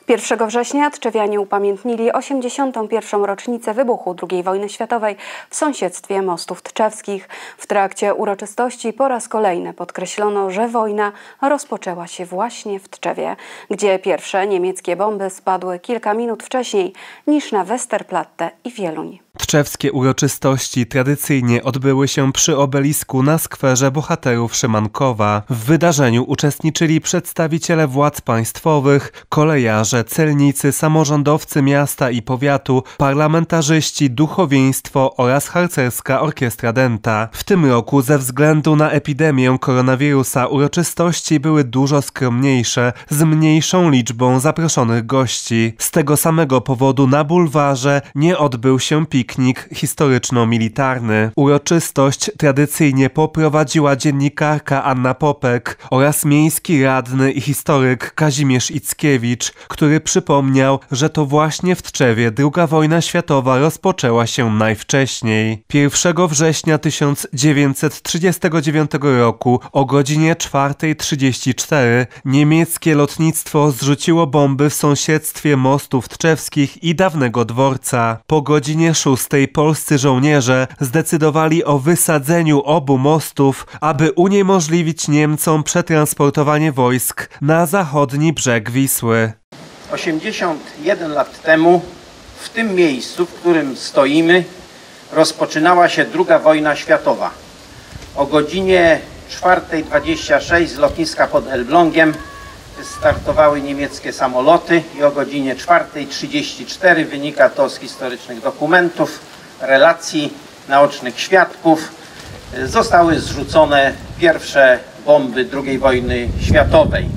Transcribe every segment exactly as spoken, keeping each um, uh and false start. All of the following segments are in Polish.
pierwszego września tczewianie upamiętnili osiemdziesiątą pierwszą rocznicę wybuchu drugiej wojny światowej w sąsiedztwie Mostów Tczewskich. W trakcie uroczystości po raz kolejny podkreślono, że wojna rozpoczęła się właśnie w Tczewie, gdzie pierwsze niemieckie bomby spadły kilka minut wcześniej niż na Westerplatte i Wieluń. Tczewskie uroczystości tradycyjnie odbyły się przy obelisku na skwerze bohaterów Szymankowa. W wydarzeniu uczestniczyli przedstawiciele władz państwowych, kolejarze, celnicy, samorządowcy miasta i powiatu, parlamentarzyści, duchowieństwo oraz harcerska orkiestra Dęta. W tym roku ze względu na epidemię koronawirusa uroczystości były dużo skromniejsze, z mniejszą liczbą zaproszonych gości. Z tego samego powodu na bulwarze nie odbył się piknik historyczno-militarny. Uroczystość tradycyjnie poprowadziła dziennikarka Anna Popek oraz miejski radny i historyk Kazimierz Ickiewicz, który przypomniał, że to właśnie w Tczewie druga wojna światowa rozpoczęła się najwcześniej. pierwszego września tysiąc dziewięćset trzydziestego dziewiątego roku o godzinie czwartej trzydzieści cztery niemieckie lotnictwo zrzuciło bomby w sąsiedztwie Mostów Tczewskich i dawnego dworca. Po godzinie szóstej polscy żołnierze zdecydowali o wysadzeniu obu mostów, aby uniemożliwić Niemcom przetransportowanie wojsk na zachodni brzeg Wisły. osiemdziesiąt jeden lat temu w tym miejscu, w którym stoimy, rozpoczynała się druga wojna światowa. O godzinie czwartej dwadzieścia sześć z lotniska pod Elblągiem startowały niemieckie samoloty i o godzinie czwartej trzydzieści cztery, wynika to z historycznych dokumentów, relacji naocznych świadków, zostały zrzucone pierwsze bomby drugiej wojny światowej.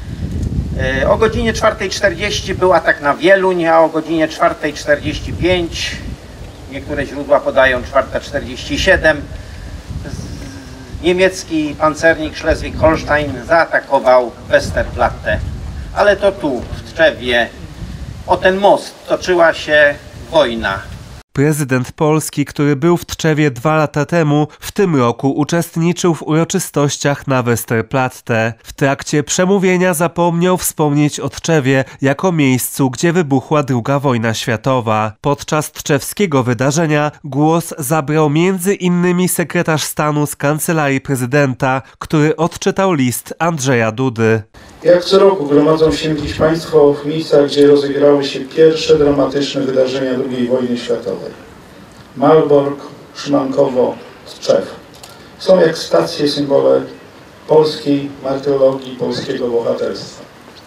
O godzinie czwartej czterdzieści był atak na Wieluń, a o godzinie czwartej czterdzieści pięć, niektóre źródła podają czwarta czterdzieści siedem, niemiecki pancernik Schleswig-Holstein zaatakował Westerplatte. Ale to tu, w Tczewie, o ten most toczyła się wojna. Prezydent Polski, który był w Tczewie dwa lata temu, w tym roku uczestniczył w uroczystościach na Westerplatte. W trakcie przemówienia zapomniał wspomnieć o Tczewie jako miejscu, gdzie wybuchła druga wojna światowa. Podczas tczewskiego wydarzenia głos zabrał między innymi sekretarz stanu z Kancelarii Prezydenta, który odczytał list Andrzeja Dudy. Jak co roku gromadzą się dziś Państwo w miejscach, gdzie rozegrały się pierwsze dramatyczne wydarzenia drugiej wojny światowej. Malbork, Szymankowo, Tczew. Są jak stacje symbole polskiej martyrologii, polskiego bohaterstwa.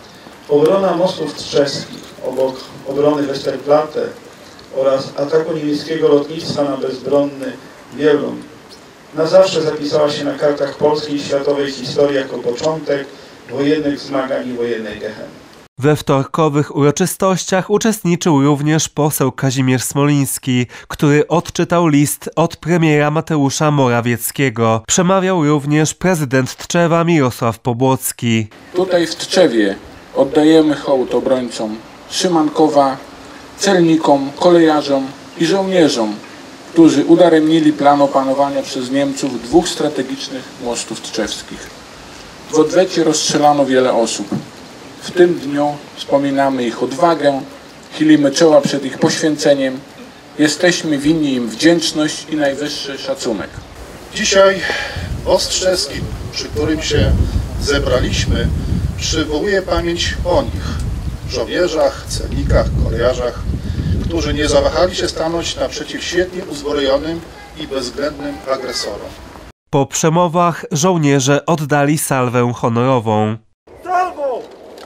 Obrona mostów tczewskich obok obrony Westerplatte oraz ataku niemieckiego lotnictwa na bezbronny Wieluń na zawsze zapisała się na kartach polskiej i światowej historii jako początek wojennych zmagań i wojennej gehenny. We wtorkowych uroczystościach uczestniczył również poseł Kazimierz Smoliński, który odczytał list od premiera Mateusza Morawieckiego. Przemawiał również prezydent Tczewa Mirosław Pobłocki. Tutaj w Tczewie oddajemy hołd obrońcom Szymankowa, celnikom, kolejarzom i żołnierzom, którzy udaremnili plan opanowania przez Niemców dwóch strategicznych mostów tczewskich. W odwecie rozstrzelano wiele osób. W tym dniu wspominamy ich odwagę, chylimy czoła przed ich poświęceniem. Jesteśmy winni im wdzięczność i najwyższy szacunek. Dzisiaj most tczewski, przy którym się zebraliśmy, przywołuje pamięć o nich, żołnierzach, celnikach, kolejarzach, którzy nie zawahali się stanąć naprzeciw świetnie uzbrojonym i bezwzględnym agresorom. Po przemowach żołnierze oddali salwę honorową. Salwo!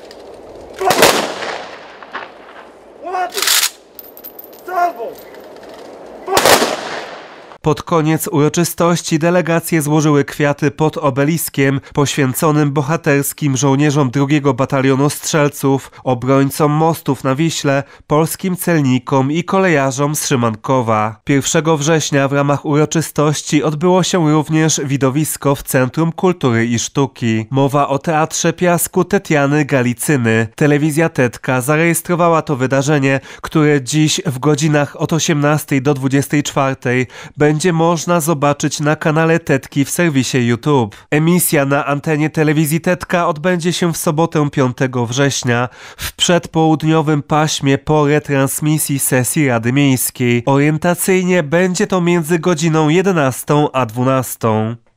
Salwo! Pod koniec uroczystości delegacje złożyły kwiaty pod obeliskiem poświęconym bohaterskim żołnierzom drugiego Batalionu Strzelców, obrońcom mostów na Wiśle, polskim celnikom i kolejarzom z Szymankowa. pierwszego września w ramach uroczystości odbyło się również widowisko w Centrum Kultury i Sztuki. Mowa o Teatrze Piasku Tetiany Galicyny. Telewizja Tetka zarejestrowała to wydarzenie, które dziś w godzinach od osiemnastej do dwudziestej czwartej będzie będzie można zobaczyć na kanale Tetki w serwisie YouTube. Emisja na antenie telewizji Tetka odbędzie się w sobotę piątego września w przedpołudniowym paśmie po retransmisji sesji Rady Miejskiej. Orientacyjnie będzie to między godziną jedenastą a dwunastą.